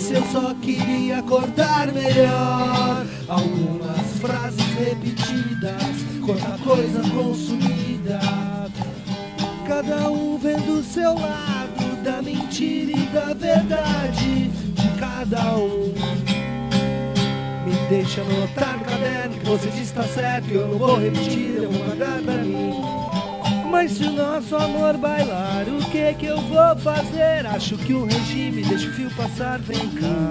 disse eu só queria acordar melhor. Algumas frases repetidas, quanta coisa consumida, cada um vendo o seu lado da mentira e da verdade de cada um. Me deixa anotar no caderno que você disse tá certo e eu não vou repetir, eu vou guardar pra mim. Mas se o nosso amor bailar, o que eu vou fazer? Acho que o regime deixa o fio passar, vem cá.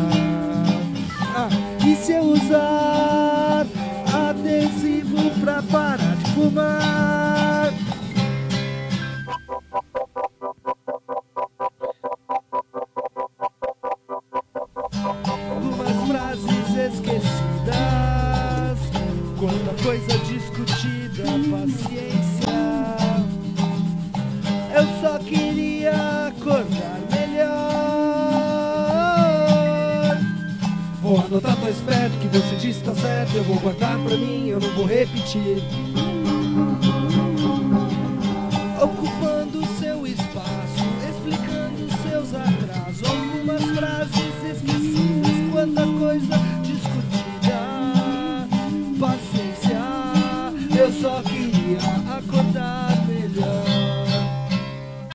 E se eu usar adesivo pra parar de fumar? Algumas frases esquecidas, quanta coisa discutida, paciência. Eu só queria acordar melhor. Vou anotar, tô esperto que você disse tá certo, eu vou guardar pra mim, eu não vou repetir. Ocupando seu espaço, explicando seus atrasos, algumas frases esquecidas, quanta coisa discutida, paciência. Eu só queria